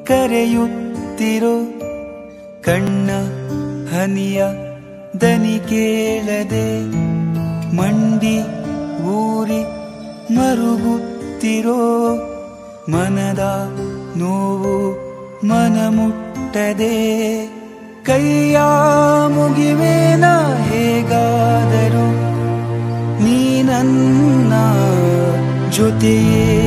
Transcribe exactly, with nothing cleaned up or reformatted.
ಕರೆಯುತ್ತಿರೋ ಕಣ್ಣ ಹನಿಯ ದನಿ ಕೇಳದೆ ಮಂಡಿ ಊರಿ ಮರುಗುತ್ತಿರೋ ಮನದ ನೋವು ಮನ ಮುಟ್ಟದೆ ಕೈಯ ಮುಗಿವೇನ ಹೇಗಾದರೂ ನೀ ನನ್ನ ಜೊತೆಯೇ